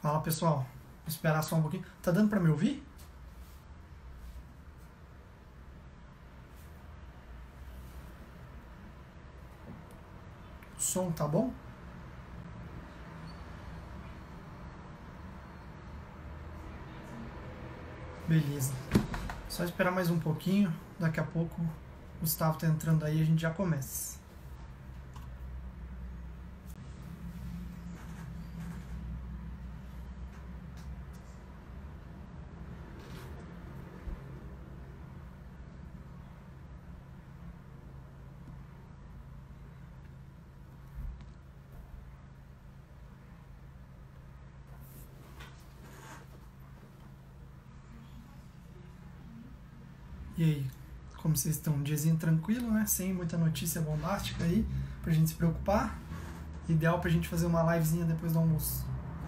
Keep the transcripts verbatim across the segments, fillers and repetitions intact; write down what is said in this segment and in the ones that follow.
Fala pessoal, vou esperar só um pouquinho. Tá dando pra me ouvir? O som tá bom? Beleza. Só esperar mais um pouquinho. Daqui a pouco o Gustavo tá entrando aí e a gente já começa. E aí, como vocês estão? Um diazinho tranquilo, né? Sem muita notícia bombástica aí pra gente se preocupar. Ideal pra gente fazer uma livezinha depois do almoço.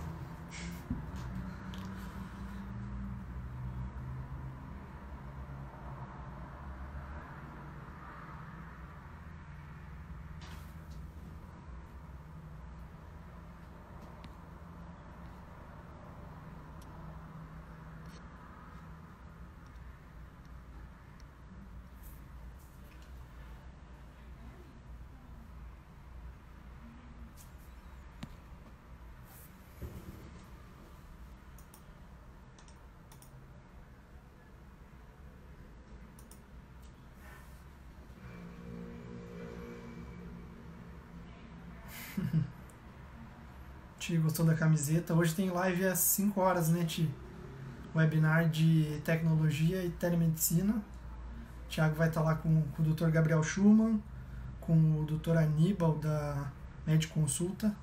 Ti, gostou da camiseta? Hoje tem live às cinco horas, né, Ti? Webinar de tecnologia e telemedicina. O Thiago vai estar lá com, com o doutor Gabriel Schumann, com o doutor Aníbal da Med Consulta.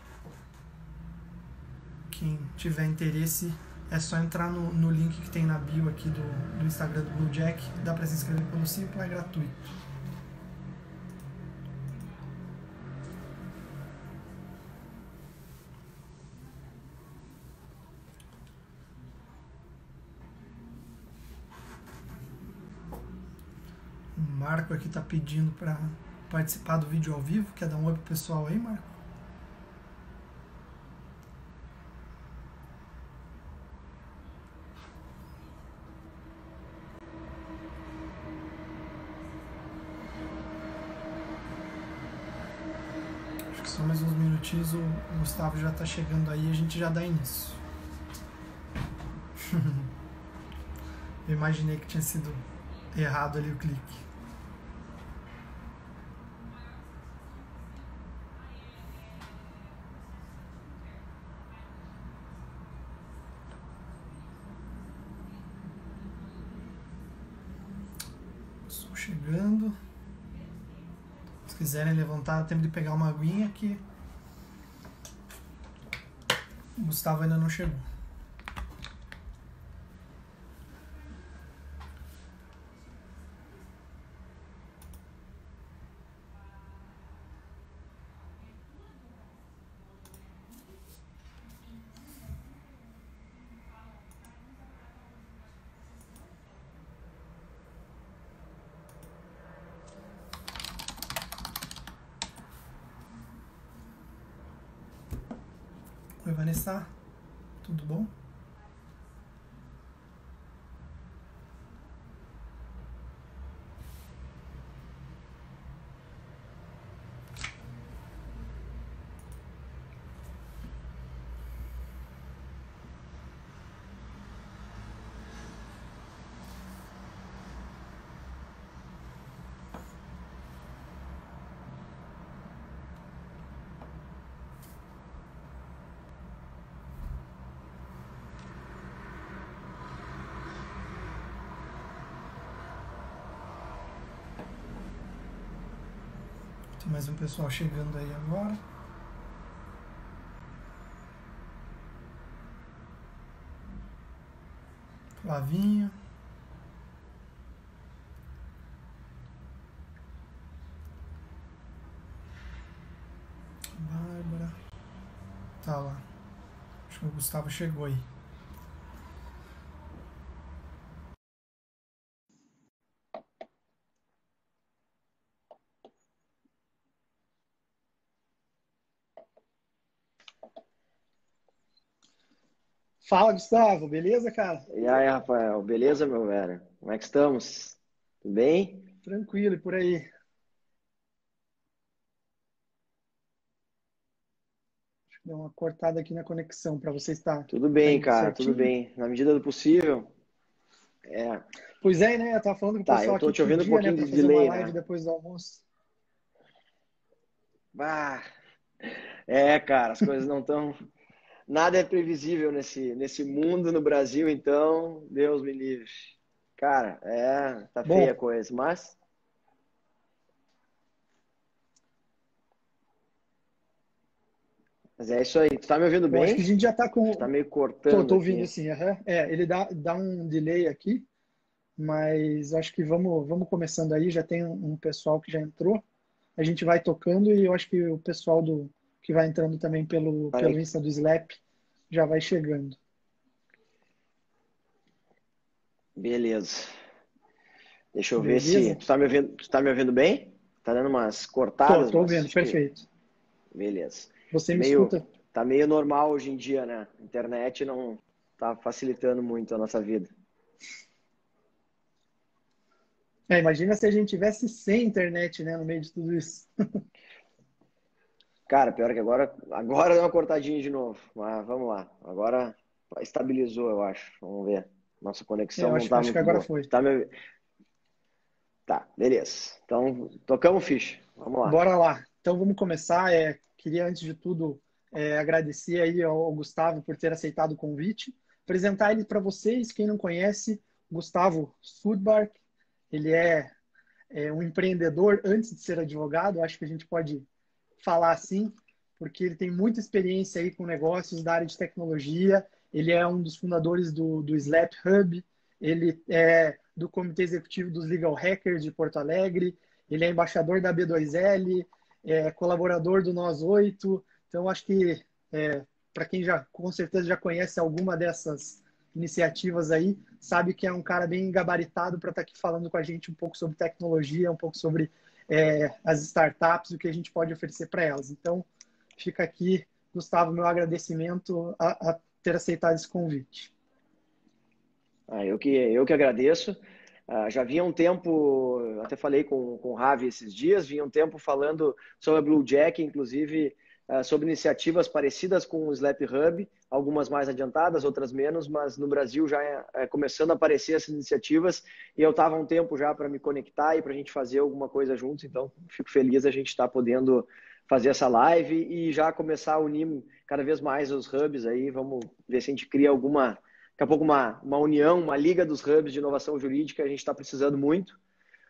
Quem tiver interesse é só entrar no, no link que tem na bio aqui do, do Instagram do Bluejack. Dá para se inscrever pelo Simpla, é gratuito. O Marco aqui tá pedindo para participar do vídeo ao vivo. Quer dar um oi pro pessoal aí, Marco? Acho que só mais uns minutinhos o Gustavo já tá chegando aí e a gente já dá início. Eu imaginei que tinha sido errado ali o clique. Estou chegando. Se quiserem levantar, tem de pegar uma aguinha que o Gustavo ainda não chegou. Oi, Vanessa. Tudo bom? Tem mais um pessoal chegando aí agora. Flavinho. Bárbara. Tá lá. Acho que o Gustavo chegou aí. Fala, Gustavo, beleza, cara? E aí, Rafael, beleza, meu velho? Como é que estamos? Tudo bem? Tranquilo, e por aí? Deu uma cortada aqui na conexão para você estar Tudo tá bem, indo cara, tudo certinho. bem. Na medida do possível. É, Pois é, né? Eu tava falando com o tá, pessoal eu tô aqui te que ouvindo um dia, né, pouquinho para de fazer uma delay, live né? depois do almoço. Bah, é, cara, as coisas não estão. Nada é previsível nesse, nesse mundo no Brasil, então, Deus me livre. Cara, é, tá feia a Bom, coisa, mas, mas é isso aí. Tu tá me ouvindo bom, acho que a bem? gente já tá Tá com. meio Tô, cortando tô ouvindo aqui. assim, aham. É, ele dá, dá um delay aqui, mas acho que vamos, vamos começando aí. Já tem um, um pessoal que já entrou. A gente vai tocando e eu acho que o pessoal do que vai entrando também pelo, pelo Peraí, Insta do Slap já vai chegando. beleza. Deixa eu ver se. Beleza? Tu tá me ouvindo, tu tá me ouvindo bem? Tá dando umas Tô, cortadas, tô mas ouvindo, acho que. perfeito. Beleza. Você Tá me meio, escuta? tá meio normal hoje em dia, né? A internet não tá facilitando muito a nossa vida. É, imagina se a gente tivesse sem internet, né, no meio de tudo isso. Cara, pior que agora, agora deu uma cortadinha de novo. Mas vamos lá. Agora estabilizou, eu acho. Vamos ver. Nossa É, conexão eu não acho, tá acho que muito agora boa. foi. Tá me... Tá, beleza. Então, tocamos ficha. Vamos lá. Bora lá. Então vamos começar. É, queria, antes de tudo, é, agradecer aí ao, ao Gustavo por ter aceitado o convite. Apresentar ele para vocês, quem não conhece, Gustavo Sudbark. Ele é, é um empreendedor antes de ser advogado, acho que a gente pode falar assim, porque ele tem muita experiência aí com negócios da área de tecnologia. Ele é um dos fundadores do, do Slap Hub, ele é do comitê executivo dos Legal Hackers de Porto Alegre, ele é embaixador da B dois L, é colaborador do Nós Oito. Então, acho que é, para quem já com certeza já conhece alguma dessas iniciativas aí, sabe que é um cara bem gabaritado para estar aqui falando com a gente um pouco sobre tecnologia, um pouco sobre é, as startups, o que a gente pode oferecer para elas. Então, fica aqui, Gustavo, meu agradecimento a, a ter aceitado esse convite. Ah, eu que, eu que agradeço. Ah, já vinha um tempo, até falei com, com o Ravi esses dias, vinha um tempo falando sobre a Blue Jack, inclusive ah, sobre iniciativas parecidas com o Slap Hub, algumas mais adiantadas, outras menos, mas no Brasil já é, é começando a aparecer essas iniciativas e eu estava um tempo já para me conectar e para a gente fazer alguma coisa juntos, então fico feliz a gente estar tá podendo fazer essa live e já começar a unir cada vez mais os hubs aí, vamos ver se a gente cria alguma daqui a pouco uma, uma união, uma liga dos hubs de inovação jurídica, a gente está precisando muito.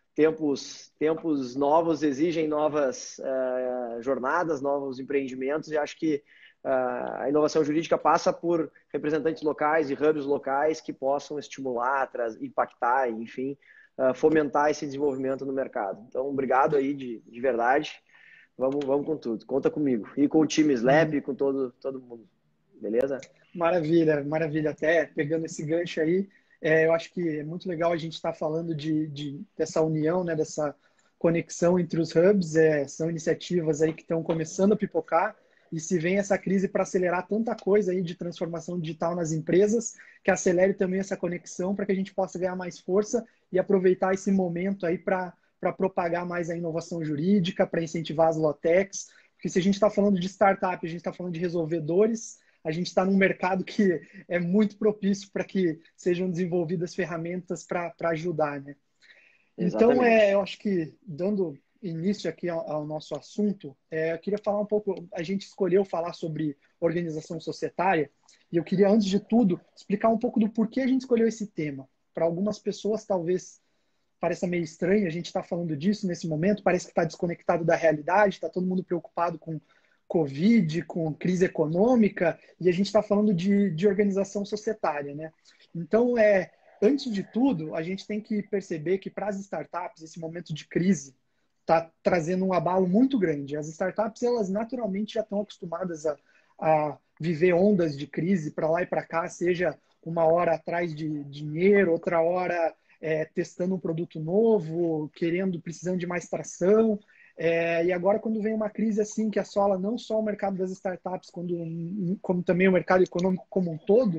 Tempos, tempos novos exigem novas uh, jornadas, novos empreendimentos, e acho que uh, a inovação jurídica passa por representantes locais e hubs locais que possam estimular, impactar, enfim, uh, fomentar esse desenvolvimento no mercado. Então, obrigado aí de, de verdade. Vamos, vamos com tudo. Conta comigo. E com o time Slap Uhum. e com todo, todo mundo. Beleza? Maravilha, maravilha. Até pegando esse gancho aí, é, eu acho que é muito legal a gente estar falando de, de, dessa união, né, dessa conexão entre os hubs. É, são iniciativas aí que estão começando a pipocar e se vem essa crise para acelerar tanta coisa aí de transformação digital nas empresas, que acelere também essa conexão para que a gente possa ganhar mais força e aproveitar esse momento aí para para propagar mais a inovação jurídica, para incentivar as low-techs, porque se a gente está falando de startup, a gente está falando de resolvedores, a gente está num mercado que é muito propício para que sejam desenvolvidas ferramentas para ajudar, né? Então, é, eu Exatamente. acho que, dando início aqui ao, ao nosso assunto, é, eu queria falar um pouco, a gente escolheu falar sobre organização societária, e eu queria, antes de tudo, explicar um pouco do porquê a gente escolheu esse tema. Para algumas pessoas, talvez pareça meio estranho a gente estar tá falando disso nesse momento, parece que está desconectado da realidade, está todo mundo preocupado com Covid, com crise econômica, e a gente está falando de, de organização societária, né? Então, é, antes de tudo, a gente tem que perceber que para as startups, esse momento de crise está trazendo um abalo muito grande. As startups, elas naturalmente já estão acostumadas a, a viver ondas de crise para lá e para cá, seja uma hora atrás de dinheiro, outra hora é, testando um produto novo, querendo, precisando de mais tração. É, e agora, quando vem uma crise assim que assola não só o mercado das startups, quando, como também o mercado econômico como um todo,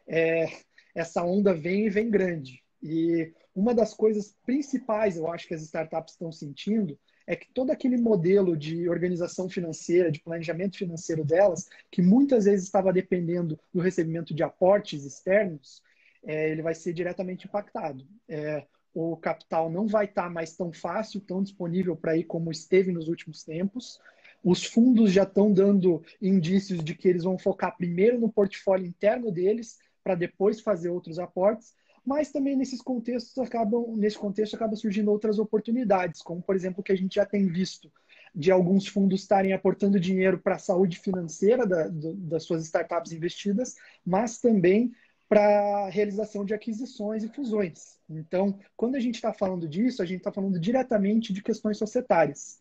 é, essa onda vem e vem grande. E uma das coisas principais, eu acho, que as startups estão sentindo é que todo aquele modelo de organização financeira, de planejamento financeiro delas, que muitas vezes estava dependendo do recebimento de aportes externos, é, ele vai ser diretamente impactado. É, o capital não vai estar mais tão fácil, tão disponível para ir como esteve nos últimos tempos. Os fundos já estão dando indícios de que eles vão focar primeiro no portfólio interno deles, para depois fazer outros aportes, mas também nesses contextos acabam, nesse contexto acaba surgindo outras oportunidades, como por exemplo o que a gente já tem visto de alguns fundos estarem aportando dinheiro para a saúde financeira da, do, das suas startups investidas, mas também para a realização de aquisições e fusões. Então, quando a gente está falando disso, a gente está falando diretamente de questões societárias.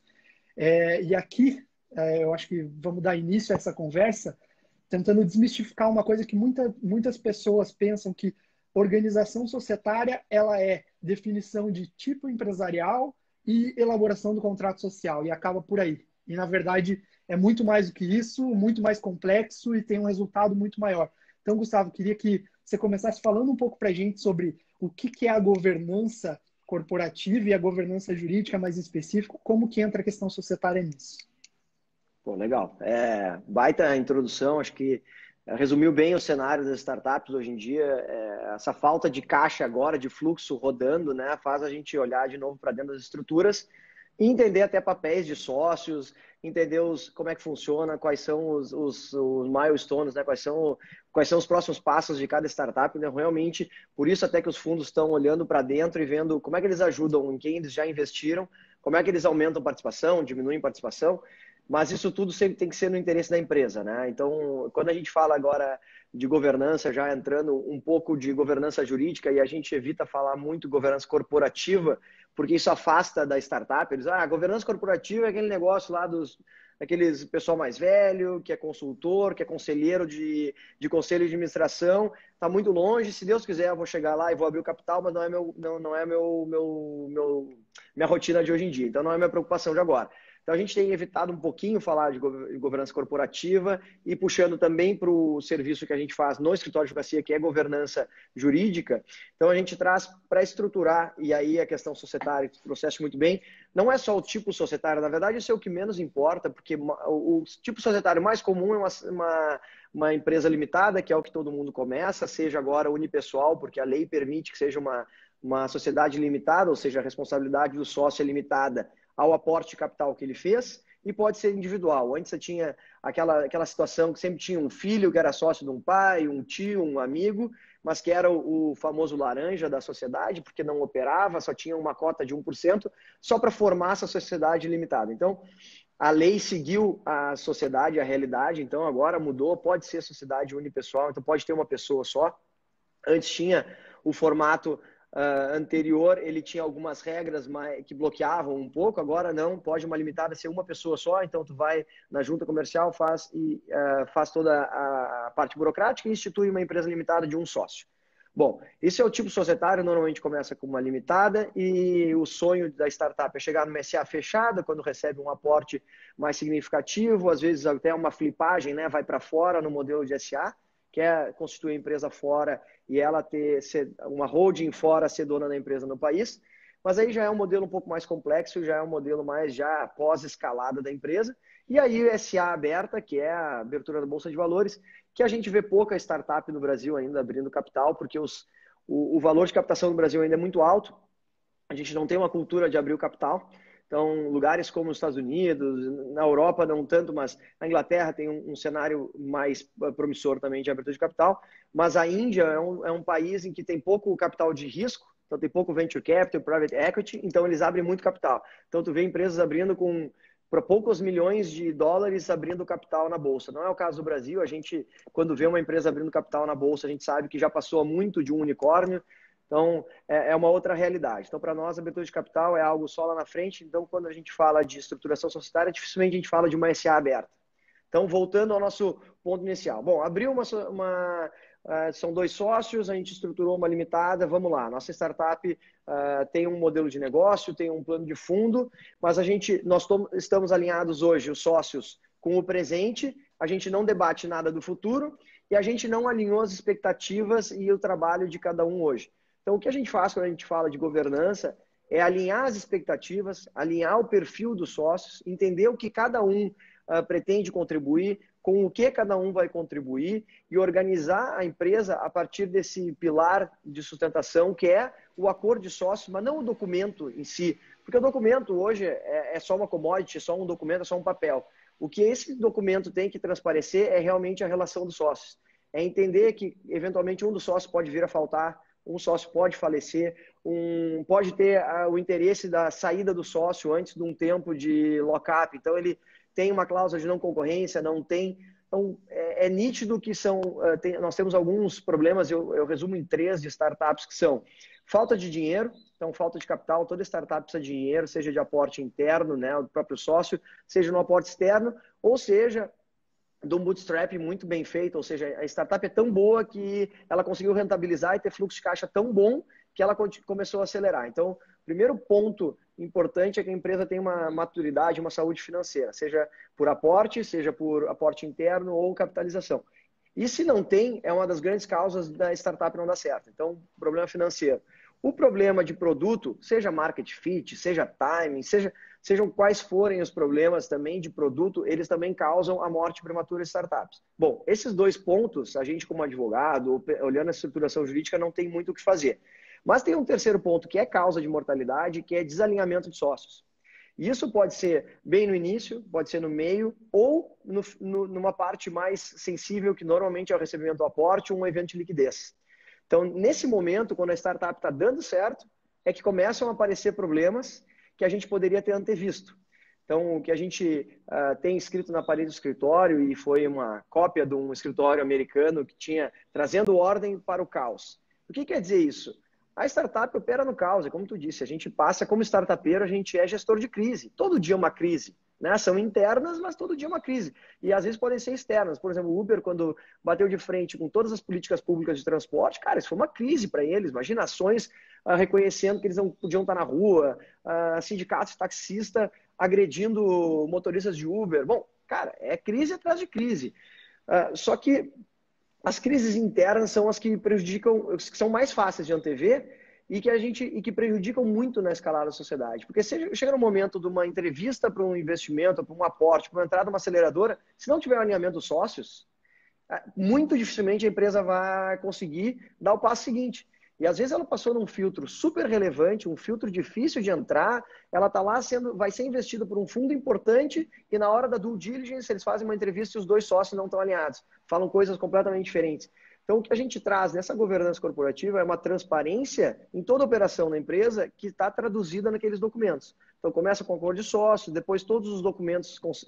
É, e aqui, é, eu acho que vamos dar início a essa conversa tentando desmistificar uma coisa que muita, muitas pessoas pensam, que organização societária ela é definição de tipo empresarial e elaboração do contrato social, e acaba por aí. E, na verdade, é muito mais do que isso, muito mais complexo e tem um resultado muito maior. Então, Gustavo, queria que você começasse falando um pouco para a gente sobre o que, que é a governança corporativa e a governança jurídica, mais em específico, como que entra a questão societária nisso. Pô, legal. É, baita introdução, acho que resumiu bem o cenário das startups hoje em dia. É, essa falta de caixa agora, de fluxo rodando, né, faz a gente olhar de novo para dentro das estruturas e entender até papéis de sócios, entender os, como é que funciona, quais são os, os, os milestones, né, quais são, quais são os próximos passos de cada startup. Né, realmente, por isso até que os fundos estão olhando para dentro e vendo como é que eles ajudam, em quem eles já investiram, como é que eles aumentam participação, diminuem participação. Mas isso tudo sempre tem que ser no interesse da empresa, né? Então, quando a gente fala agora de governança, já entrando um pouco de governança jurídica, e a gente evita falar muito governança corporativa, porque isso afasta da startup. Eles, ah, governança corporativa é aquele negócio lá dos aqueles pessoal mais velho, que é consultor, que é conselheiro de, de conselho de administração, está muito longe. Se Deus quiser, eu vou chegar lá e vou abrir o capital, mas não é, meu, não, não é meu, meu, meu, minha rotina de hoje em dia. Então, não é minha preocupação de agora. Então, a gente tem evitado um pouquinho falar de governança corporativa e puxando também para o serviço que a gente faz no escritório de advocacia, que é governança jurídica. Então, a gente traz para estruturar, e aí a questão societária, que processa muito bem, não é só o tipo societário, na verdade, isso é o que menos importa, porque o tipo societário mais comum é uma, uma, uma empresa limitada, que é o que todo mundo começa, seja agora unipessoal, porque a lei permite que seja uma, uma sociedade limitada, ou seja, a responsabilidade do sócio é limitada ao aporte de capital que ele fez, e pode ser individual. Antes você tinha aquela, aquela situação que sempre tinha um filho que era sócio de um pai, um tio, um amigo, mas que era o, o famoso laranja da sociedade, porque não operava, só tinha uma cota de um por cento, só para formar essa sociedade limitada. Então, a lei seguiu a sociedade, a realidade, então agora mudou, pode ser sociedade unipessoal, então pode ter uma pessoa só. Antes tinha o formato Uh, anterior, ele tinha algumas regras mais, que bloqueavam um pouco, agora não, pode uma limitada ser uma pessoa só, então tu vai na junta comercial, faz, e, uh, faz toda a, a parte burocrática e institui uma empresa limitada de um sócio. Bom, esse é o tipo societário, normalmente começa com uma limitada e o sonho da startup é chegar numa S A fechada, quando recebe um aporte mais significativo, às vezes até uma flipagem, né, vai para fora no modelo de S A, quer constituir a empresa fora e ela ter ser uma holding fora, ser dona da empresa no país, mas aí já é um modelo um pouco mais complexo, já é um modelo mais já pós-escalada da empresa, e aí o S A aberta, que é a abertura da Bolsa de Valores, que a gente vê pouca startup no Brasil ainda abrindo capital, porque os, o, o valor de captação no Brasil ainda é muito alto, a gente não tem uma cultura de abrir o capital. Então, lugares como os Estados Unidos, na Europa não tanto, mas na Inglaterra tem um, um cenário mais promissor também de abertura de capital. Mas a Índia é um, é um país em que tem pouco capital de risco, então tem pouco venture capital, private equity, então eles abrem muito capital. Então, tu vê empresas abrindo com para poucos milhões de dólares abrindo capital na Bolsa. Não é o caso do Brasil. A gente, quando vê uma empresa abrindo capital na Bolsa, a gente sabe que já passou muito de um unicórnio. Então, é uma outra realidade. Então, para nós, a abertura de capital é algo só lá na frente. Então, quando a gente fala de estruturação societária, dificilmente a gente fala de uma S A aberta. Então, voltando ao nosso ponto inicial. Bom, abriu uma... uma uh, são dois sócios, a gente estruturou uma limitada, vamos lá. Nossa startup uh, tem um modelo de negócio, tem um plano de fundo, mas a gente, nós estamos alinhados hoje, os sócios, com o presente, a gente não debate nada do futuro, e a gente não alinhou as expectativas e o trabalho de cada um hoje. Então, o que a gente faz quando a gente fala de governança é alinhar as expectativas, alinhar o perfil dos sócios, entender o que cada um uh, pretende contribuir, com o que cada um vai contribuir e organizar a empresa a partir desse pilar de sustentação que é o acordo de sócios, mas não o documento em si. Porque o documento hoje é, é só uma commodity, é só um documento, é só um papel. O que esse documento tem que transparecer é realmente a relação dos sócios. É entender que, eventualmente, um dos sócios pode vir a faltar, um sócio pode falecer, um, pode ter uh, o interesse da saída do sócio antes de um tempo de lock-up. Então, ele tem uma cláusula de não concorrência, não tem... Então, é, é nítido que são... Uh, tem, nós temos alguns problemas, eu, eu resumo em três de startups, que são falta de dinheiro, então falta de capital, toda startup precisa de dinheiro, seja de aporte interno, né, do próprio sócio, seja no aporte externo, ou seja, de um bootstrap muito bem feito, ou seja, a startup é tão boa que ela conseguiu rentabilizar e ter fluxo de caixa tão bom que ela começou a acelerar. Então, o primeiro ponto importante é que a empresa tenha uma maturidade, uma saúde financeira, seja por aporte, seja por aporte interno ou capitalização. E se não tem, é uma das grandes causas da startup não dar certo. Então, problema financeiro. O problema de produto, seja market fit, seja timing, seja, sejam quais forem os problemas também de produto, eles também causam a morte prematura de startups. Bom, esses dois pontos, a gente como advogado, olhando a estruturação jurídica, não tem muito o que fazer. Mas tem um terceiro ponto que é causa de mortalidade, que é desalinhamento de sócios. E isso pode ser bem no início, pode ser no meio, ou no, no, numa parte mais sensível, que normalmente é o recebimento do aporte ou um evento de liquidez. Então, nesse momento, quando a startup está dando certo, é que começam a aparecer problemas que a gente poderia ter antevisto. Então, o que a gente uh, tem escrito na parede do escritório, e foi uma cópia de um escritório americano que tinha trazendo ordem para o caos. O que quer dizer isso? A startup opera no caos, é como tu disse, a gente passa como startupeiro, a gente é gestor de crise. Todo dia é uma crise. Né? São internas, mas todo dia é uma crise. E às vezes podem ser externas. Por exemplo, o Uber, quando bateu de frente com todas as políticas públicas de transporte, cara, isso foi uma crise para eles. Imagina ações uh, reconhecendo que eles não podiam estar na rua, uh, sindicatos de taxista agredindo motoristas de Uber. Bom, cara, é crise atrás de crise. Uh, só que as crises internas são as que prejudicam, que são mais fáceis de antever e que a gente e que prejudicam muito na escalada da sociedade. Porque se chega no momento de uma entrevista para um investimento, para um aporte, para uma entrada numa aceleradora, se não tiver um alinhamento dos sócios, muito dificilmente a empresa vai conseguir dar o passo seguinte. E às vezes ela passou num filtro super relevante, um filtro difícil de entrar, ela está lá, sendo, vai ser investida por um fundo importante e na hora da due diligence eles fazem uma entrevista e os dois sócios não estão alinhados, falam coisas completamente diferentes. Então o que a gente traz nessa governança corporativa é uma transparência em toda a operação da empresa que está traduzida naqueles documentos. Então começa com o acordo de sócio, depois todos os documentos uh,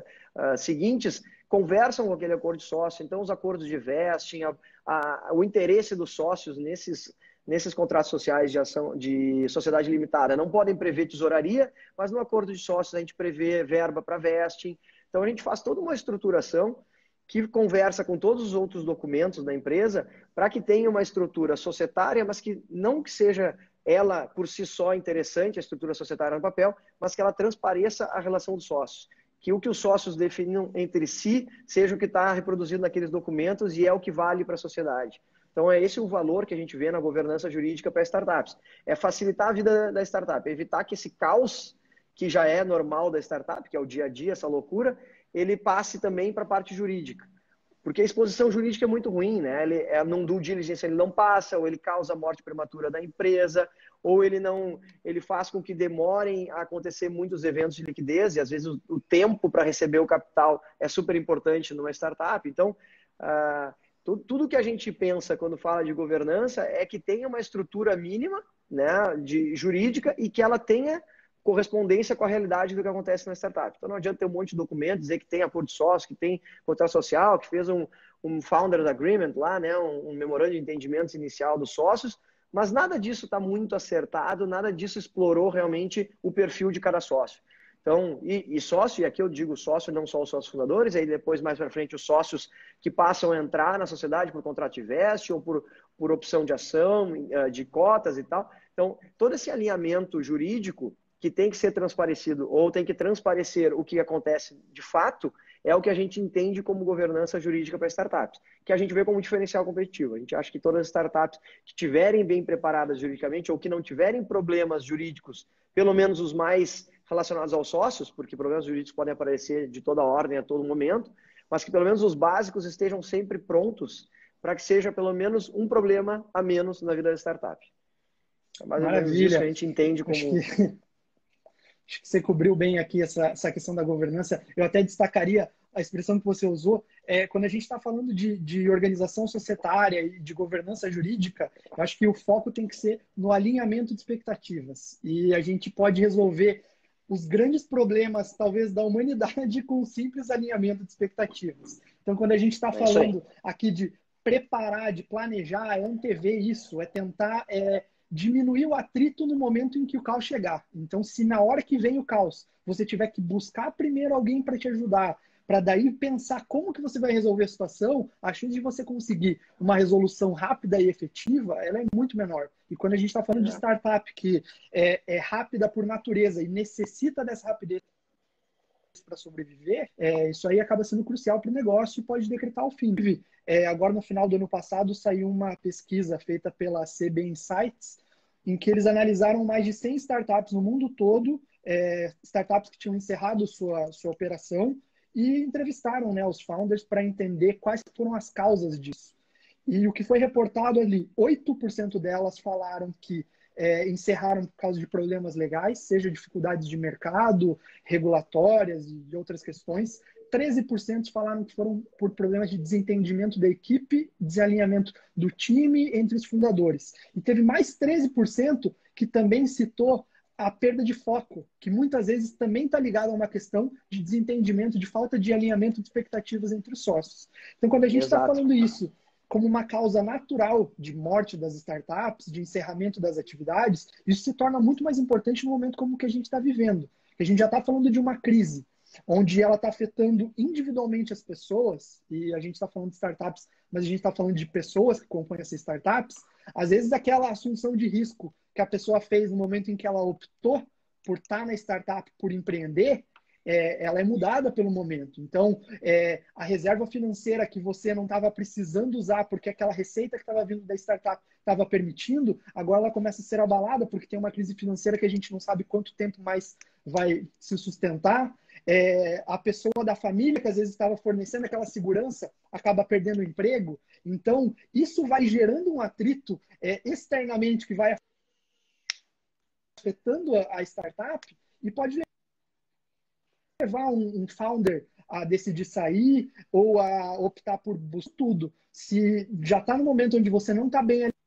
uh, seguintes conversam com aquele acordo de sócio, então os acordos de vesting, a, a, o interesse dos sócios nesses, nesses contratos sociais de ação de sociedade limitada não podem prever tesouraria, mas no acordo de sócios a gente prevê verba para vesting. Então a gente faz toda uma estruturação que conversa com todos os outros documentos da empresa para que tenha uma estrutura societária, mas que não que seja ela por si só interessante, a estrutura societária no papel, mas que ela transpareça a relação dos sócios. Que o que os sócios definam entre si seja o que está reproduzido naqueles documentos e é o que vale para a sociedade. Então, é esse o valor que a gente vê na governança jurídica para startups. É facilitar a vida da startup, é evitar que esse caos, que já é normal da startup, que é o dia a dia, essa loucura, ele passe também para a parte jurídica. Porque a exposição jurídica é muito ruim, né? Ele, é, num due diligence ele não passa, ou ele causa a morte prematura da empresa, ou ele não, ele faz com que demorem a acontecer muitos eventos de liquidez, e às vezes o, o tempo para receber o capital é super importante numa startup. Então, uh, tudo, tudo que a gente pensa quando fala de governança é que tenha uma estrutura mínima, né, de jurídica e que ela tenha correspondência com a realidade do que acontece na startup. Então não adianta ter um monte de documentos, dizer que tem acordo de sócio, que tem contrato social, que fez um, um Founders Agreement lá, né, um, um memorando de entendimentos inicial dos sócios, mas nada disso está muito acertado, nada disso explorou realmente o perfil de cada sócio. Então, e, e sócio, e aqui eu digo sócio, não só os sócios fundadores, aí depois mais para frente os sócios que passam a entrar na sociedade por contrato de veste ou por, por opção de ação, de cotas e tal. Então, todo esse alinhamento jurídico que tem que ser transparecido ou tem que transparecer o que acontece de fato, é o que a gente entende como governança jurídica para startups, que a gente vê como diferencial competitivo. A gente acha que todas as startups que estiverem bem preparadas juridicamente ou que não tiverem problemas jurídicos, pelo menos os mais relacionados aos sócios, porque problemas jurídicos podem aparecer de toda ordem a todo momento, mas que pelo menos os básicos estejam sempre prontos para que seja pelo menos um problema a menos na vida da startup. É mais ou menos isso que a Maravilha. gente entende como... Acho que, acho que você cobriu bem aqui essa, essa questão da governança. Eu até destacaria a expressão que você usou. É, quando a gente está falando de, de organização societária e de governança jurídica, eu acho que o foco tem que ser no alinhamento de expectativas. E a gente pode resolver os grandes problemas, talvez, da humanidade com um simples alinhamento de expectativas. Então, quando a gente está É falando aqui de preparar, de planejar, é antever isso, é tentar é, diminuir o atrito no momento em que o caos chegar. Então, se na hora que vem o caos, você tiver que buscar primeiro alguém para te ajudar, para daí pensar como que você vai resolver a situação, a chance de você conseguir uma resolução rápida e efetiva, ela é muito menor. E quando a gente está falando é. de startup que é, é rápida por natureza e necessita dessa rapidez para sobreviver, é, isso aí acaba sendo crucial para o negócio e pode decretar o fim. É, agora, no final do ano passado, saiu uma pesquisa feita pela C B Insights, em que eles analisaram mais de cem startups no mundo todo, é, startups que tinham encerrado sua, sua operação, e entrevistaram, né, os founders para entender quais foram as causas disso. E o que foi reportado ali, oito por cento delas falaram que é, encerraram por causa de problemas legais, seja dificuldades de mercado, regulatórias e outras questões. treze por cento falaram que foram por problemas de desentendimento da equipe, desalinhamento do time entre os fundadores. E teve mais treze por cento que também citou a perda de foco, que muitas vezes também está ligada a uma questão de desentendimento, de falta de alinhamento de expectativas entre os sócios. Então, quando a gente está falando isso como uma causa natural de morte das startups, de encerramento das atividades, isso se torna muito mais importante no momento como que a gente está vivendo. A gente já está falando de uma crise, onde ela está afetando individualmente as pessoas, e a gente está falando de startups, mas a gente está falando de pessoas que compõem essas startups, às vezes aquela assunção de risco que a pessoa fez no momento em que ela optou por estar na startup, por empreender, é, ela é mudada pelo momento. Então, é, a reserva financeira que você não estava precisando usar porque aquela receita que estava vindo da startup estava permitindo, agora ela começa a ser abalada porque tem uma crise financeira que a gente não sabe quanto tempo mais vai se sustentar. É, a pessoa da família que às vezes estava fornecendo aquela segurança acaba perdendo o emprego. Então, isso vai gerando um atrito é, externamente que vai afetando a, a startup e pode levar um, um founder a decidir sair ou a optar por tudo. Se já está no momento onde você não está bem ali,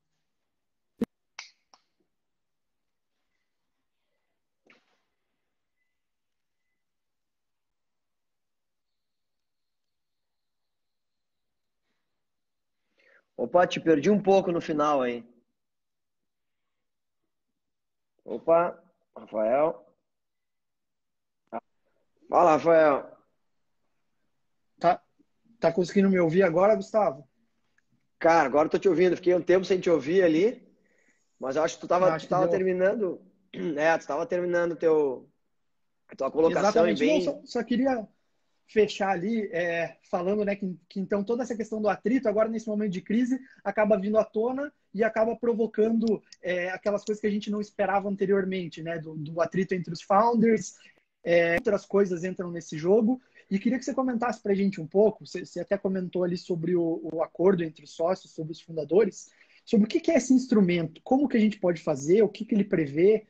Opa, te perdi um pouco no final aí. Opa, Rafael. Fala, Rafael. tá, tá conseguindo me ouvir agora, Gustavo? Cara, agora eu tô te ouvindo. Fiquei um tempo sem te ouvir ali, mas eu acho que tu tava, Acho tu que tava deu. terminando. É, tu tava terminando teu, a tua colocação e Exatamente. Não, bem. só, só queria fechar ali, é, falando, né, que, que então toda essa questão do atrito, agora nesse momento de crise, acaba vindo à tona e acaba provocando é, aquelas coisas que a gente não esperava anteriormente, né, do, do atrito entre os founders, é, outras coisas entram nesse jogo. E queria que você comentasse para a gente um pouco, você, você até comentou ali sobre o, o acordo entre os sócios, sobre os fundadores, sobre o que, que é esse instrumento, como que a gente pode fazer, o que, que ele prevê,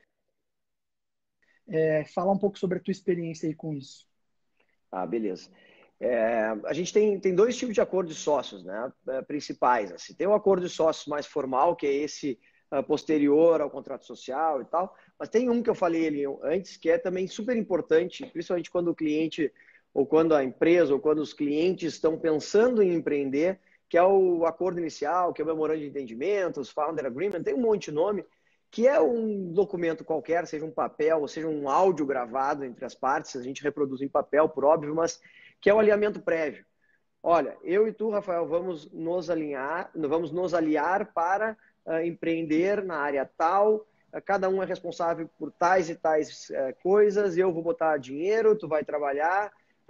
é, falar um pouco sobre a tua experiência aí com isso. Ah, beleza. É, a gente tem, tem dois tipos de acordo de sócios, né, principais. Assim. Tem o acordo de sócios mais formal, que é esse uh, posterior ao contrato social e tal, mas tem um que eu falei ali antes, que é também super importante, principalmente quando o cliente, ou quando a empresa, ou quando os clientes estão pensando em empreender, que é o acordo inicial, que é o memorando de entendimento, os founder agreement, tem um monte de nome, que é um documento qualquer, seja um papel, ou seja um áudio gravado entre as partes, a gente reproduz em papel, por óbvio, mas que é o alinhamento prévio. Olha, eu e tu, Rafael, vamos nos alinhar, vamos nos aliar para uh, empreender na área tal, uh, cada um é responsável por tais e tais uh, coisas, eu vou botar dinheiro, tu vai trabalhar,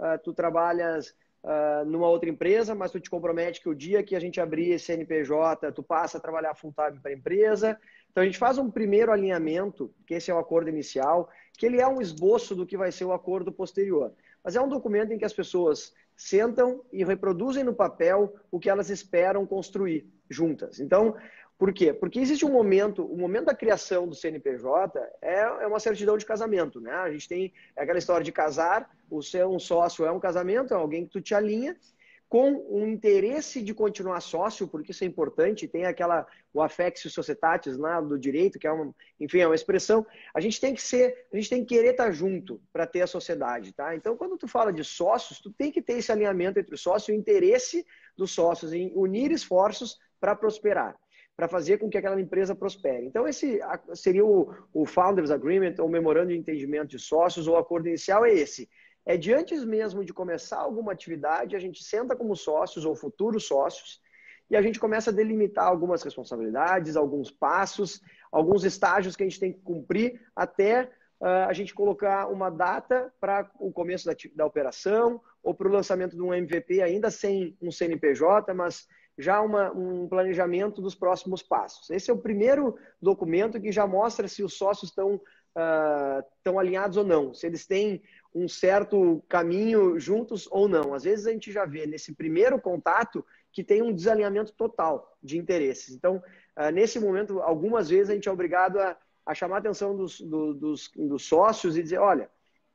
uh, tu trabalhas uh, numa outra empresa, mas tu te compromete que o dia que a gente abrir esse C N P J, tu passa a trabalhar full time para a empresa. Então a gente faz um primeiro alinhamento, que esse é o acordo inicial, que ele é um esboço do que vai ser o acordo posterior. Mas é um documento em que as pessoas sentam e reproduzem no papel o que elas esperam construir juntas. Então, por quê? Porque existe um momento, o momento da criação do C N P J é, é uma certidão de casamento, né? A gente tem aquela história de casar, o ser um sócio é um casamento, é alguém que tu te alinha, com um interesse de continuar sócio, porque isso é importante, tem aquela, o affectio societatis lá do direito, que é uma, enfim, é uma expressão, a gente tem que ser, a gente tem que querer estar junto para ter a sociedade, tá? Então, quando tu fala de sócios, tu tem que ter esse alinhamento entre o sócio e o interesse dos sócios em unir esforços para prosperar, para fazer com que aquela empresa prospere. Então, esse seria o, o Founders Agreement, ou Memorando de Entendimento de Sócios, ou acordo inicial é esse. É de antes mesmo de começar alguma atividade, a gente senta como sócios ou futuros sócios e a gente começa a delimitar algumas responsabilidades, alguns passos, alguns estágios que a gente tem que cumprir até uh, a gente colocar uma data para o começo da, da operação ou para o lançamento de um M V P ainda sem um C N P J, mas já uma, um planejamento dos próximos passos. Esse é o primeiro documento que já mostra se os sócios estão uh, estão alinhados ou não, se eles têm um certo caminho juntos ou não. Às vezes a gente já vê nesse primeiro contato que tem um desalinhamento total de interesses. Então, uh, nesse momento, algumas vezes a gente é obrigado a, a chamar a atenção dos, do, dos, dos sócios e dizer, olha,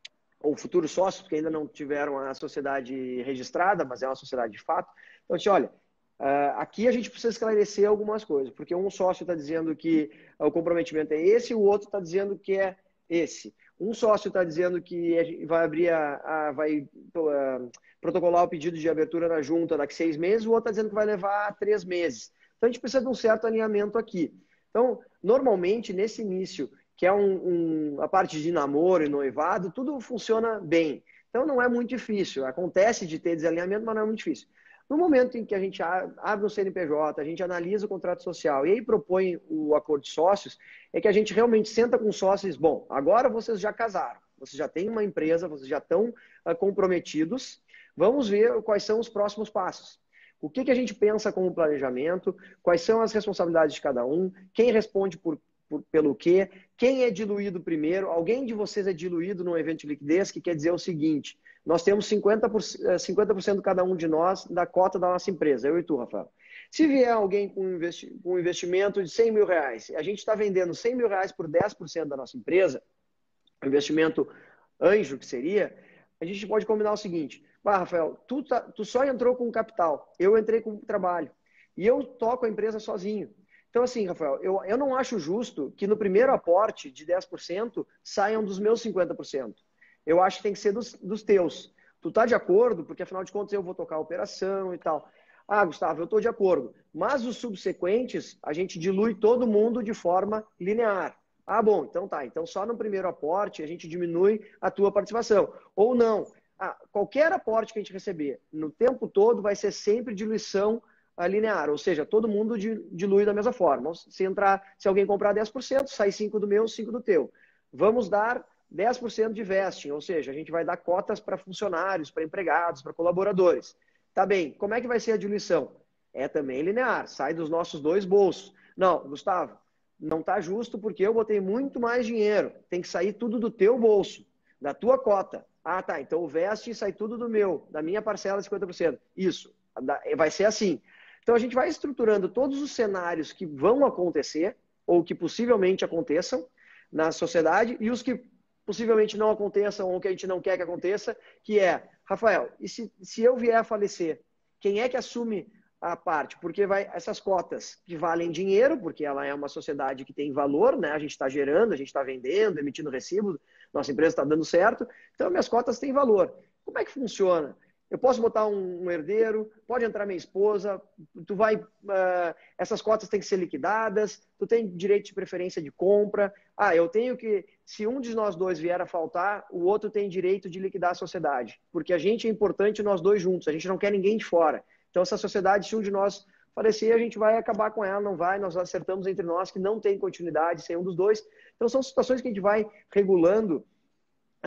ou futuros sócios, que ainda não tiveram a sociedade registrada, mas é uma sociedade de fato. Então, a gente, olha, uh, aqui a gente precisa esclarecer algumas coisas, porque um sócio está dizendo que o comprometimento é esse, e o outro está dizendo que é esse. Um sócio está dizendo que vai abrir a, a vai uh, protocolar o pedido de abertura na junta daqui a seis meses, o outro está dizendo que vai levar três meses. Então a gente precisa de um certo alinhamento aqui. Então, normalmente, nesse início, que é um, um, a parte de namoro e noivado, tudo funciona bem. Então não é muito difícil. Acontece de ter desalinhamento, mas não é muito difícil. No momento em que a gente abre um C N P J, a gente analisa o contrato social e aí propõe o acordo de sócios, é que a gente realmente senta com os sócios e diz, bom, agora vocês já casaram, vocês já têm uma empresa, vocês já estão uh, comprometidos, vamos ver quais são os próximos passos. O que, que a gente pensa como planejamento, quais são as responsabilidades de cada um, quem responde por, por, pelo quê, quem é diluído primeiro, alguém de vocês é diluído num evento de liquidez, que quer dizer o seguinte, nós temos cinquenta por cento, cinquenta por cento cada um de nós da cota da nossa empresa, eu e tu, Rafael. Se vier alguém com um investimento de cem mil reais, a gente está vendendo cem mil reais por dez por cento da nossa empresa, investimento anjo que seria, a gente pode combinar o seguinte, ah, Rafael, tu, tá, tu só entrou com capital, eu entrei com trabalho, e eu toco a empresa sozinho. Então, assim, Rafael, eu, eu não acho justo que no primeiro aporte de dez por cento saiam dos meus cinquenta por cento. Eu acho que tem que ser dos, dos teus. Tu tá de acordo? Porque, afinal de contas, eu vou tocar a operação e tal. Ah, Gustavo, eu estou de acordo. Mas os subsequentes, a gente dilui todo mundo de forma linear. Ah, bom, então tá. Então, só no primeiro aporte, a gente diminui a tua participação. Ou não. Ah, qualquer aporte que a gente receber, no tempo todo, vai ser sempre diluição linear. Ou seja, todo mundo dilui da mesma forma. Se, entrar, se alguém comprar dez por cento, sai cinco do meu, cinco do teu. Vamos dar dez por cento de vesting, ou seja, a gente vai dar cotas para funcionários, para empregados, para colaboradores. Tá bem, como é que vai ser a diluição? É também linear, sai dos nossos dois bolsos. Não, Gustavo, não tá justo porque eu botei muito mais dinheiro, tem que sair tudo do teu bolso, da tua cota. Ah, tá, então o vesting sai tudo do meu, da minha parcela de cinquenta por cento. Isso, vai ser assim. Então a gente vai estruturando todos os cenários que vão acontecer, ou que possivelmente aconteçam na sociedade, e os que possivelmente não aconteçam ou que a gente não quer que aconteça, que é, Rafael, e se, se eu vier a falecer, quem é que assume a parte? Porque vai, essas cotas que valem dinheiro, porque ela é uma sociedade que tem valor, né? A gente está gerando, a gente está vendendo, emitindo recibo, nossa empresa está dando certo, então minhas cotas têm valor. Como é que funciona? Eu posso botar um, um herdeiro, pode entrar minha esposa, tu vai, uh, essas cotas têm que ser liquidadas, tu tem direito de preferência de compra. Ah, eu tenho que, se um de nós dois vier a faltar, o outro tem direito de liquidar a sociedade, porque a gente é importante nós dois juntos, a gente não quer ninguém de fora. Então essa sociedade, se um de nós falecer, a gente vai acabar com ela, não vai, nós acertamos entre nós que não tem continuidade sem um dos dois. Então são situações que a gente vai regulando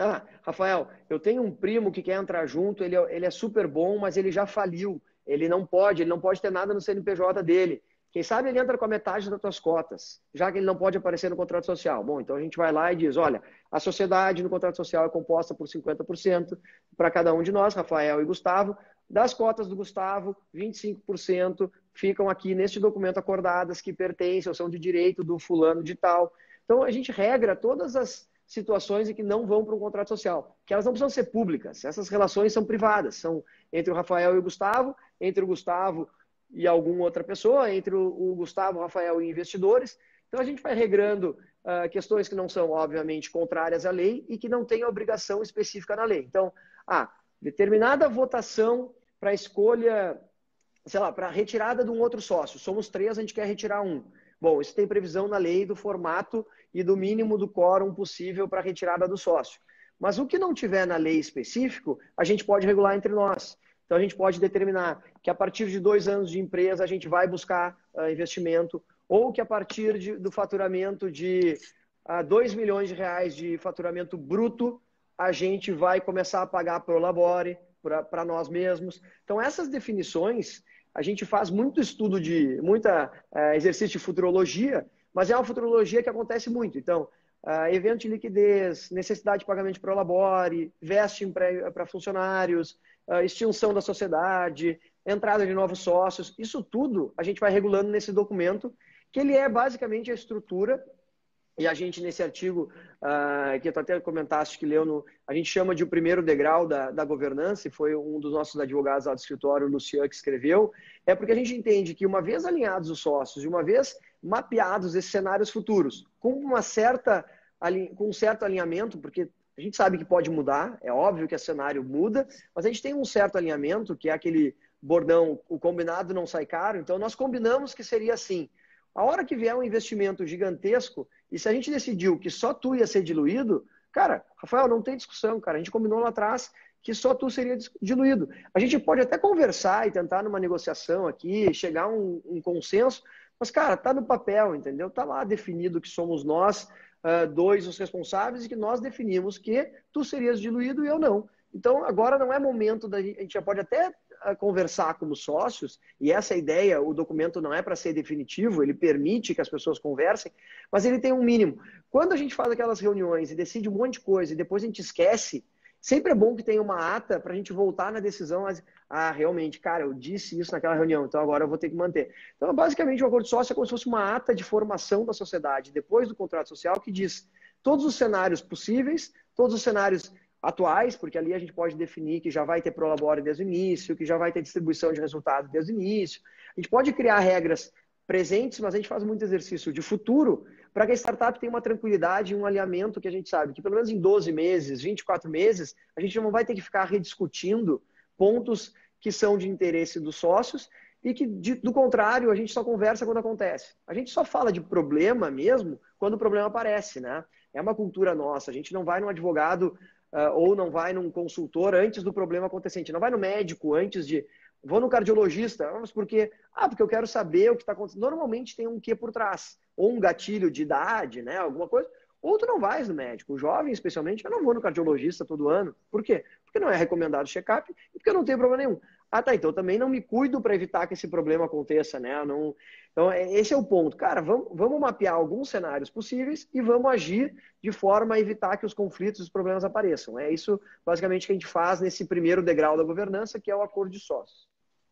Ah, Rafael, eu tenho um primo que quer entrar junto, ele, é- ele é super bom, mas ele já faliu. Ele não pode, ele não pode ter nada no C N P J dele. Quem sabe ele entra com a metade das tuas cotas, já que ele não pode aparecer no contrato social. Bom, então a gente vai lá e diz, olha, a sociedade no contrato social é composta por cinquenta por cento para cada um de nós, Rafael e Gustavo. Das cotas do Gustavo, vinte e cinco por cento ficam aqui neste documento acordadas que pertencem ou são de direito do fulano de tal. Então a gente regra todas as situações em que não vão para um contrato social, que elas não precisam ser públicas. Essas relações são privadas, são entre o Rafael e o Gustavo, entre o Gustavo e alguma outra pessoa, entre o Gustavo, o Rafael e investidores. Então a gente vai regrando uh, questões que não são, obviamente, contrárias à lei e que não têm obrigação específica na lei. Então, ah, determinada votação para escolha, sei lá, para retirada de um outro sócio. Somos três, a gente quer retirar um. Bom, isso tem previsão na lei do formato e do mínimo do quórum possível para a retirada do sócio. Mas o que não tiver na lei específico, a gente pode regular entre nós. Então, a gente pode determinar que a partir de dois anos de empresa a gente vai buscar uh, investimento, ou que a partir de, do faturamento de uh, dois milhões de reais de faturamento bruto, a gente vai começar a pagar pro labore, para nós mesmos. Então, essas definições, a gente faz muito estudo de, muita uh, exercício de futurologia, mas é uma futurologia que acontece muito. Então, uh, evento de liquidez, necessidade de pagamento de prolabore, vesting para funcionários, uh, extinção da sociedade, entrada de novos sócios, isso tudo a gente vai regulando nesse documento, que ele é basicamente a estrutura, e a gente nesse artigo, uh, que tu até comentaste que leu, no, a gente chama de o primeiro degrau da, da governança, e foi um dos nossos advogados lá do escritório, o Lucian, que escreveu, é porque a gente entende que uma vez alinhados os sócios, e uma vez mapeados esses cenários futuros, com, uma certa, com um certo alinhamento, porque a gente sabe que pode mudar, é óbvio que o cenário muda, mas a gente tem um certo alinhamento, que é aquele bordão, o combinado não sai caro, então nós combinamos que seria assim. A hora que vier um investimento gigantesco, e se a gente decidiu que só tu ia ser diluído, cara, Rafael, não tem discussão, cara. A gente combinou lá atrás que só tu seria diluído. A gente pode até conversar e tentar numa negociação aqui, chegar a um, um consenso, mas, cara, tá no papel, entendeu? Tá lá definido que somos nós, uh, dois, os responsáveis, e que nós definimos que tu serias diluído e eu não. Então, agora não é momento da gente, a gente já pode até conversar como sócios, e essa ideia, o documento não é para ser definitivo, ele permite que as pessoas conversem, mas ele tem um mínimo. Quando a gente faz aquelas reuniões e decide um monte de coisa e depois a gente esquece, sempre é bom que tenha uma ata para a gente voltar na decisão, mas, ah, realmente, cara, eu disse isso naquela reunião, então agora eu vou ter que manter. Então, basicamente, o acordo de sócio é como se fosse uma ata de formação da sociedade, depois do contrato social, que diz todos os cenários possíveis, todos os cenários atuais, porque ali a gente pode definir que já vai ter prolabore desde o início, que já vai ter distribuição de resultado desde o início. A gente pode criar regras presentes, mas a gente faz muito exercício de futuro para que a startup tenha uma tranquilidade e um alinhamento que a gente sabe que pelo menos em doze meses, vinte e quatro meses, a gente não vai ter que ficar rediscutindo pontos que são de interesse dos sócios e que, de, do contrário, a gente só conversa quando acontece. A gente só fala de problema mesmo quando o problema aparece, né? É uma cultura nossa. A gente não vai num advogado Uh, ou não vai num consultor antes do problema acontecente, não vai no médico antes de... Vou no cardiologista, mas por quê? Ah, porque eu quero saber o que está acontecendo. Normalmente tem um quê por trás, ou um gatilho de idade, né, alguma coisa, ou tu não vais no médico. O jovem, especialmente, eu não vou no cardiologista todo ano. Por quê? Porque não é recomendado check-up e porque eu não tenho problema nenhum. Ah, tá, então eu também não me cuido para evitar que esse problema aconteça, né? Não... Então, esse é o ponto. Cara, vamos, vamos mapear alguns cenários possíveis e vamos agir de forma a evitar que os conflitos e os problemas apareçam. É isso, basicamente, que a gente faz nesse primeiro degrau da governança, que é o acordo de sócios.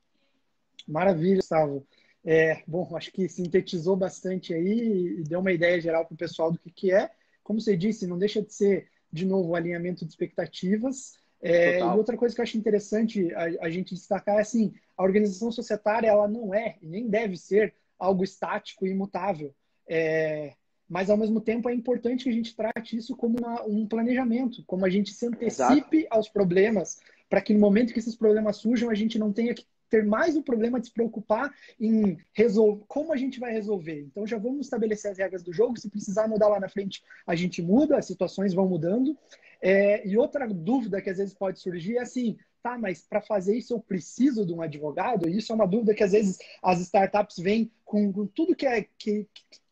Maravilha, Gustavo. É, bom, acho que sintetizou bastante aí e deu uma ideia geral para o pessoal do que, que é. Como você disse, não deixa de ser, de novo, o alinhamento de expectativas. É, e outra coisa que eu acho interessante a, a gente destacar é assim, a organização societária ela não é e nem deve ser algo estático e imutável. É, mas, ao mesmo tempo, é importante que a gente trate isso como uma, um planejamento, como a gente se antecipe Exato. Aos problemas, para que no momento que esses problemas surjam, a gente não tenha que ter mais o problema de se preocupar em resolver, como a gente vai resolver. Então, já vamos estabelecer as regras do jogo. Se precisar mudar lá na frente, a gente muda, as situações vão mudando. É, e outra dúvida que às vezes pode surgir é assim, tá, mas para fazer isso eu preciso de um advogado? E isso é uma dúvida que às vezes as startups vêm com, com tudo que é... Que,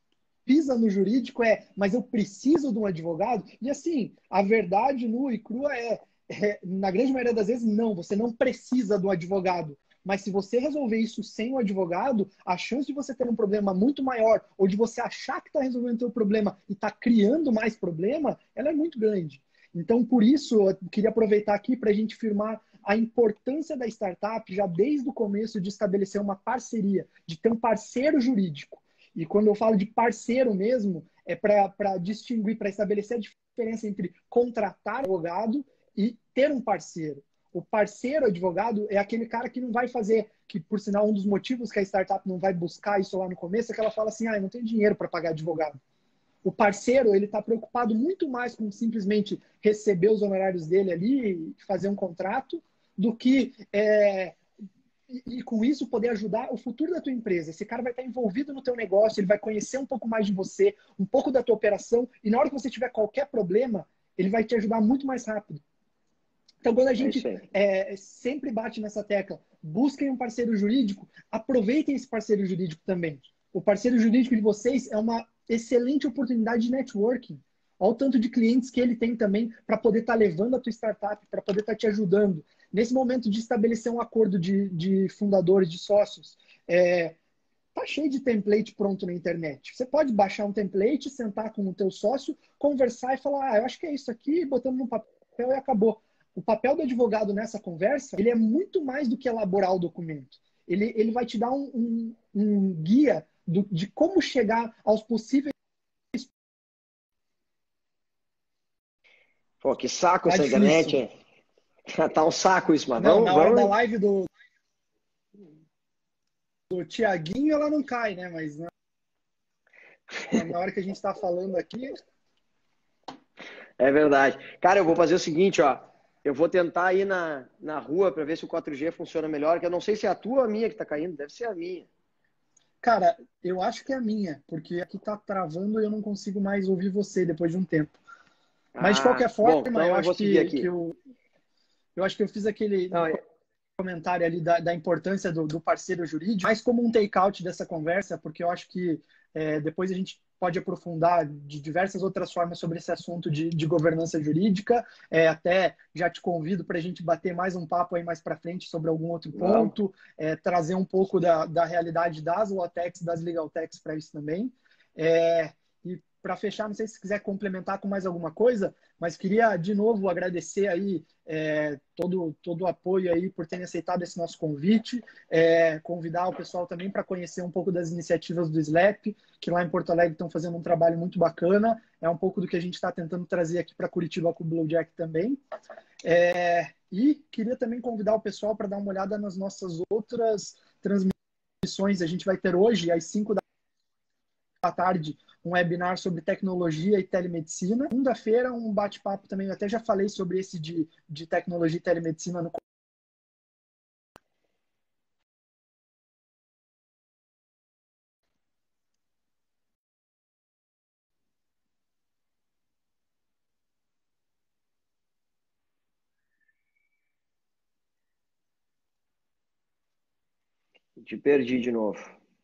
pisa no jurídico é, mas eu preciso de um advogado? E assim, a verdade nua e crua é, é, na grande maioria das vezes, não, você não precisa do advogado. Mas se você resolver isso sem o advogado, a chance de você ter um problema muito maior, ou de você achar que está resolvendo o seu problema e está criando mais problema, ela é muito grande. Então, por isso, eu queria aproveitar aqui para a gente firmar a importância da startup, já desde o começo, de estabelecer uma parceria, de ter um parceiro jurídico. E quando eu falo de parceiro mesmo, é para distinguir, para estabelecer a diferença entre contratar advogado e ter um parceiro. O parceiro advogado é aquele cara que não vai fazer, que por sinal um dos motivos que a startup não vai buscar isso lá no começo é que ela fala assim, ah, eu não tenho dinheiro para pagar advogado. O parceiro, ele está preocupado muito mais com simplesmente receber os honorários dele ali e fazer um contrato, do que é, e, e com isso poder ajudar o futuro da tua empresa. Esse cara vai estar envolvido no teu negócio, ele vai conhecer um pouco mais de você, um pouco da tua operação, e na hora que você tiver qualquer problema, ele vai te ajudar muito mais rápido. Então, quando a gente é, sempre bate nessa tecla, busquem um parceiro jurídico, aproveitem esse parceiro jurídico também. O parceiro jurídico de vocês é uma excelente oportunidade de networking. Olha o tanto de clientes que ele tem também para poder estar tá levando a tua startup, para poder estar tá te ajudando. Nesse momento de estabelecer um acordo de, de fundadores, de sócios, é, tá cheio de template pronto na internet. Você pode baixar um template, sentar com o teu sócio, conversar e falar, ah, eu acho que é isso aqui, botando no papel e acabou. O papel do advogado nessa conversa, ele é muito mais do que elaborar o documento. Ele, ele vai te dar um, um, um guia do, de como chegar aos possíveis... Pô, que saco tá essa difícil. Internet. Tá um saco isso, mas não, vamos... Na vamos... hora da live do, do Tiaguinho, ela não cai, né? Mas na, na hora que a gente tá falando aqui... É verdade. Cara, eu vou fazer o seguinte, ó. Eu vou tentar ir na, na rua para ver se o quatro G funciona melhor, que eu não sei se é a tua ou a minha que tá caindo, deve ser a minha. Cara, eu acho que é a minha, porque aqui tá travando e eu não consigo mais ouvir você depois de um tempo. Mas, ah, de qualquer forma, bom, então eu, eu acho que, que eu, eu acho que eu fiz aquele não, é... comentário ali da, da importância do, do parceiro jurídico, mais como um take-out dessa conversa, porque eu acho que é, depois a gente pode aprofundar de diversas outras formas sobre esse assunto de, de governança jurídica. É, até já te convido para a gente bater mais um papo aí mais para frente sobre algum outro ponto, é, trazer um pouco da, da realidade das Law-Techs, das Legal Techs para isso também. É, e para fechar, não sei se você quiser complementar com mais alguma coisa, mas queria de novo agradecer aí é, todo, todo o apoio aí por terem aceitado esse nosso convite, é, convidar o pessoal também para conhecer um pouco das iniciativas do SLAP, que lá em Porto Alegre estão fazendo um trabalho muito bacana, é um pouco do que a gente está tentando trazer aqui para Curitiba com o BlueJack também. É, e queria também convidar o pessoal para dar uma olhada nas nossas outras transmissões. A gente vai ter hoje, às cinco da tarde, um webinar sobre tecnologia e telemedicina. Segunda-feira, um bate-papo também, eu até já falei sobre esse de, de tecnologia e telemedicina no Te perdi de novo.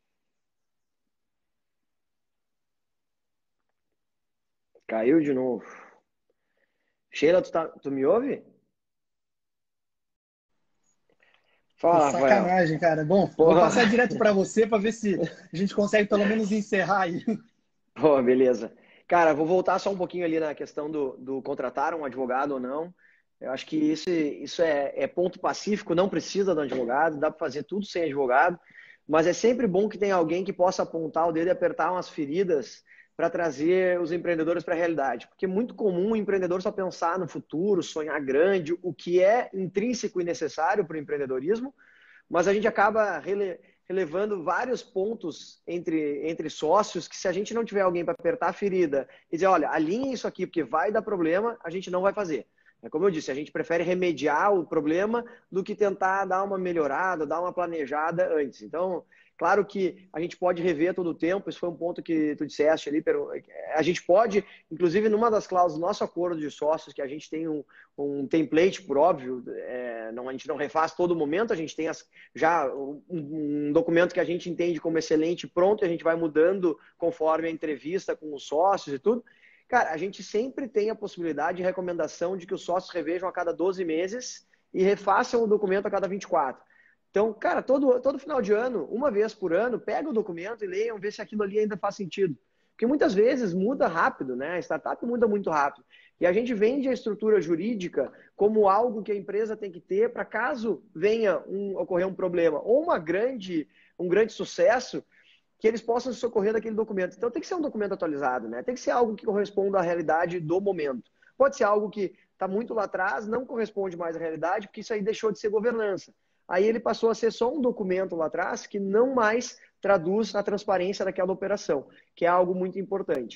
Caiu de novo. Sheila, tu, tá, tu me ouve? Fala, sacanagem, Rafael. Cara. Bom, Porra. Vou passar direto para você para ver se a gente consegue pelo menos encerrar aí. Pô, beleza. Cara, vou voltar só um pouquinho ali na questão do, do contratar um advogado ou não. Eu acho que isso, isso é, é ponto pacífico, não precisa de um advogado, dá para fazer tudo sem advogado, mas é sempre bom que tenha alguém que possa apontar o dedo e apertar umas feridas para trazer os empreendedores para a realidade. Porque é muito comum o empreendedor só pensar no futuro, sonhar grande, o que é intrínseco e necessário para o empreendedorismo, mas a gente acaba rele, relevando vários pontos entre, entre sócios que se a gente não tiver alguém para apertar a ferida e dizer, olha, alinhe isso aqui porque vai dar problema, a gente não vai fazer. É como eu disse, a gente prefere remediar o problema do que tentar dar uma melhorada, dar uma planejada antes. Então, claro que a gente pode rever todo o tempo, isso foi um ponto que tu disseste ali, a gente pode, inclusive numa das cláusulas do nosso acordo de sócios, que a gente tem um, um template, por óbvio, é, não, a gente não refaz todo momento, a gente tem as, já um, um documento que a gente entende como excelente, pronto, e a gente vai mudando conforme a entrevista com os sócios e tudo. Cara, a gente sempre tem a possibilidade de recomendação de que os sócios revejam a cada doze meses e refaçam o documento a cada vinte e quatro. Então, cara, todo, todo final de ano, uma vez por ano, pega o documento e leiam, vê se aquilo ali ainda faz sentido. Porque muitas vezes muda rápido, né? A startup muda muito rápido. E a gente vende a estrutura jurídica como algo que a empresa tem que ter para caso venha um, ocorrer um problema ou uma grande, um grande sucesso, que eles possam se socorrer daquele documento. Então tem que ser um documento atualizado, né? Tem que ser algo que corresponda à realidade do momento. Pode ser algo que está muito lá atrás, não corresponde mais à realidade, porque isso aí deixou de ser governança. Aí ele passou a ser só um documento lá atrás que não mais traduz a transparência daquela operação, que é algo muito importante.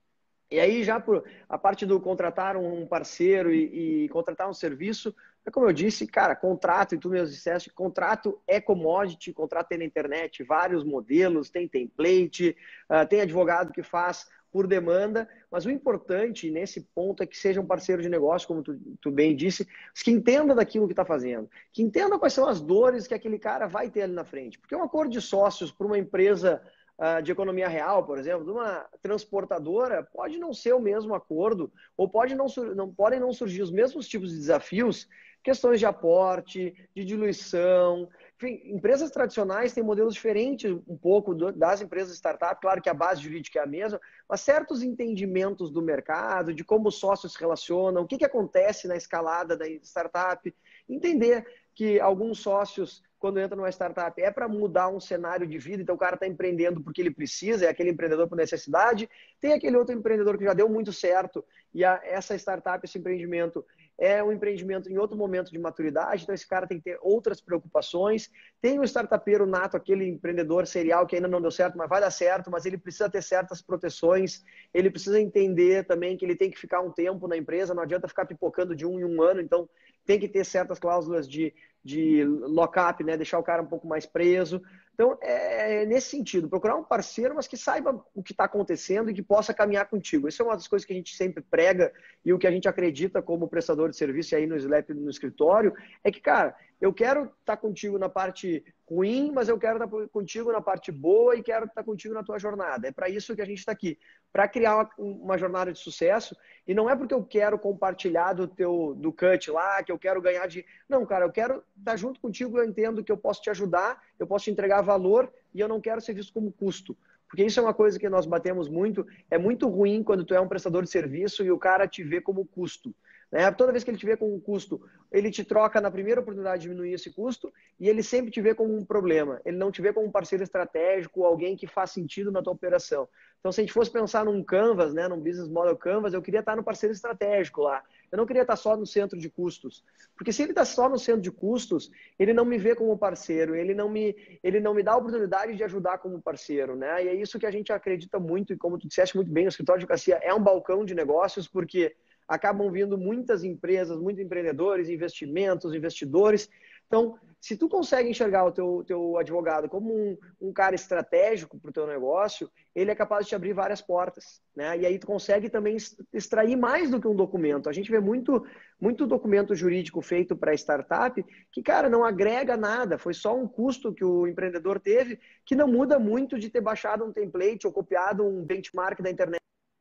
E aí já por a parte do contratar um parceiro e, e contratar um serviço, é como eu disse, cara, contrato, e tu mesmo disseste, contrato é commodity, contrato tem na internet vários modelos, tem template, uh, tem advogado que faz por demanda, mas o importante nesse ponto é que seja um parceiro de negócio, como tu, tu bem disse, que entenda daquilo que está fazendo, que entenda quais são as dores que aquele cara vai ter ali na frente. Porque um acordo de sócios para uma empresa uh, de economia real, por exemplo, de uma transportadora, pode não ser o mesmo acordo, ou pode não, não, podem não surgir os mesmos tipos de desafios, questões de aporte, de diluição. Enfim, empresas tradicionais têm modelos diferentes um pouco das empresas startup. Claro que a base jurídica é a mesma, mas certos entendimentos do mercado, de como os sócios se relacionam, o que, que acontece na escalada da startup. Entender que alguns sócios, quando entram numa startup, é para mudar um cenário de vida, então o cara está empreendendo porque ele precisa, é aquele empreendedor por necessidade. Tem aquele outro empreendedor que já deu muito certo e a, essa startup, esse empreendimento, é um empreendimento em outro momento de maturidade, então esse cara tem que ter outras preocupações. Tem o startupeiro nato, aquele empreendedor serial que ainda não deu certo, mas vai dar certo, mas ele precisa ter certas proteções, ele precisa entender também que ele tem que ficar um tempo na empresa, não adianta ficar pipocando de um em um ano, então tem que ter certas cláusulas de, de lock-up, né? Deixar o cara um pouco mais preso. Então, é nesse sentido, procurar um parceiro, mas que saiba o que está acontecendo e que possa caminhar contigo. Isso é uma das coisas que a gente sempre prega e o que a gente acredita como prestador de serviço aí no Slap, no escritório, é que, cara, eu quero estar tá contigo na parte ruim, mas eu quero estar tá contigo na parte boa e quero estar tá contigo na tua jornada. É para isso que a gente está aqui, para criar uma, uma jornada de sucesso. E não é porque eu quero compartilhar do teu do cut lá, que eu quero ganhar de... Não, cara, eu quero estar tá junto contigo, eu entendo que eu posso te ajudar, eu posso te entregar valor e eu não quero ser visto como custo. Porque isso é uma coisa que nós batemos muito. É muito ruim quando tu é um prestador de serviço e o cara te vê como custo. Né? Toda vez que ele te vê como um custo, ele te troca na primeira oportunidade de diminuir esse custo e ele sempre te vê como um problema. Ele não te vê como um parceiro estratégico, alguém que faz sentido na tua operação. Então, se a gente fosse pensar num Canvas, né, num Business Model Canvas, eu queria estar no parceiro estratégico lá. Eu não queria estar só no centro de custos. Porque se ele está só no centro de custos, ele não me vê como parceiro, ele não me, ele não me dá a oportunidade de ajudar como parceiro. Né? E é isso que a gente acredita muito, e como tu disseste muito bem, o escritório de advocacia é um balcão de negócios, porque acabam vindo muitas empresas, muitos empreendedores, investimentos, investidores. Então, se tu consegue enxergar o teu, teu advogado como um, um cara estratégico para o teu negócio, ele é capaz de te abrir várias portas. Né? E aí tu consegue também extrair mais do que um documento. A gente vê muito, muito documento jurídico feito para startup que, cara, não agrega nada. Foi só um custo que o empreendedor teve, que não muda muito de ter baixado um template ou copiado um benchmark da internet.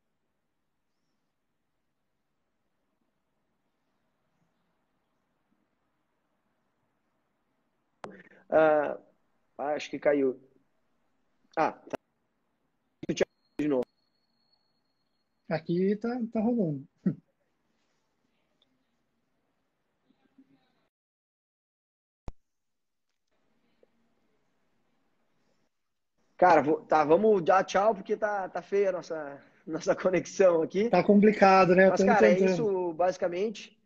Uh, acho que caiu. Ah, tá. De novo. Aqui tá, tá rolando. Cara, vou, tá, vamos dar tchau, porque tá, tá feia a nossa, nossa conexão aqui. Tá complicado, né? Eu Mas, tô cara, entendendo. é isso basicamente.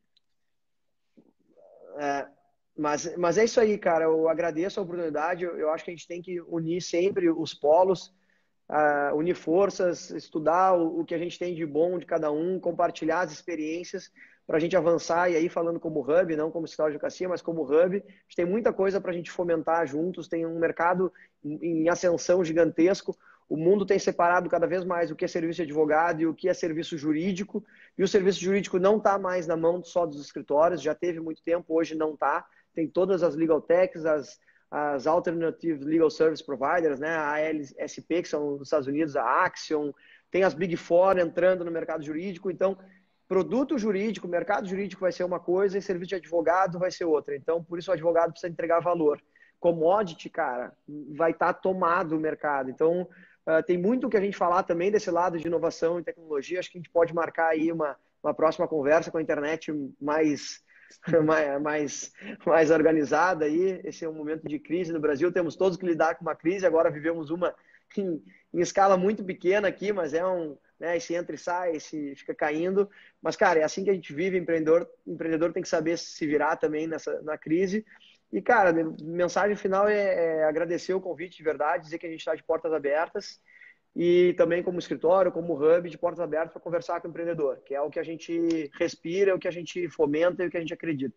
É, mas, mas é isso aí, cara. Eu agradeço a oportunidade. Eu, eu acho que a gente tem que unir sempre os polos, uh, unir forças, estudar o, o que a gente tem de bom de cada um, compartilhar as experiências, para a gente avançar, e aí falando como hub, não como escritório de advocacia, mas como hub, a gente tem muita coisa para a gente fomentar juntos, tem um mercado em ascensão gigantesco, o mundo tem separado cada vez mais o que é serviço de advogado e o que é serviço jurídico, e o serviço jurídico não está mais na mão só dos escritórios, já teve muito tempo, hoje não está, tem todas as legal techs, as, as Alternative Legal Service Providers, né, a A L S P, que são nos Estados Unidos, a Axiom, tem as Big Four entrando no mercado jurídico, então produto jurídico, mercado jurídico vai ser uma coisa e serviço de advogado vai ser outra. Então, por isso o advogado precisa entregar valor. Commodity, cara, vai estar tomado o mercado. Então, uh, tem muito que a gente falar também desse lado de inovação e tecnologia. Acho que a gente pode marcar aí uma, uma próxima conversa com a internet mais, mais, mais, mais organizada aí. Esse é um momento de crise no Brasil. Temos todos que lidar com uma crise. Agora vivemos uma em, em escala muito pequena aqui, mas é um... né? Esse entra e sai, esse fica caindo. Mas, cara, é assim que a gente vive, empreendedor. Empreendedor tem que saber se virar também nessa, na crise. E, cara, mensagem final é, é agradecer o convite de verdade, dizer que a gente está de portas abertas e também como escritório, como hub, de portas abertas para conversar com o empreendedor, que é o que a gente respira, o que a gente fomenta e o que a gente acredita.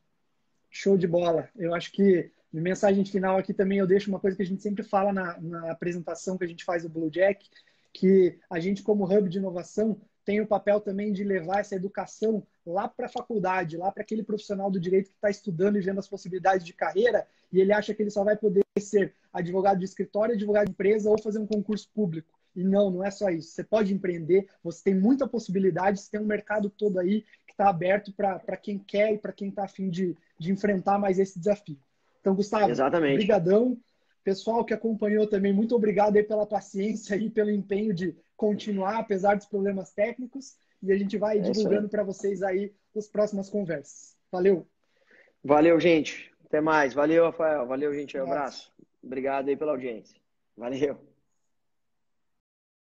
Show de bola. Eu acho que na mensagem final aqui também eu deixo uma coisa que a gente sempre fala na, na apresentação que a gente faz do Blue Jack, que a gente, como hub de inovação, tem o papel também de levar essa educação lá para a faculdade, lá para aquele profissional do direito que está estudando e vendo as possibilidades de carreira, e ele acha que ele só vai poder ser advogado de escritório, advogado de empresa ou fazer um concurso público. E não, não é só isso. Você pode empreender, você tem muita possibilidade, você tem um mercado todo aí que está aberto para quem quer e para quem está a fim de, de enfrentar mais esse desafio. Então, Gustavo, Exatamente. Brigadão. Pessoal que acompanhou também, muito obrigado aí pela paciência e pelo empenho de continuar, apesar dos problemas técnicos. E a gente vai é divulgando para vocês aí as próximas conversas. Valeu! Valeu, gente. Até mais. Valeu, Rafael. Valeu, gente. Um abraço. Obrigado aí pela audiência. Valeu.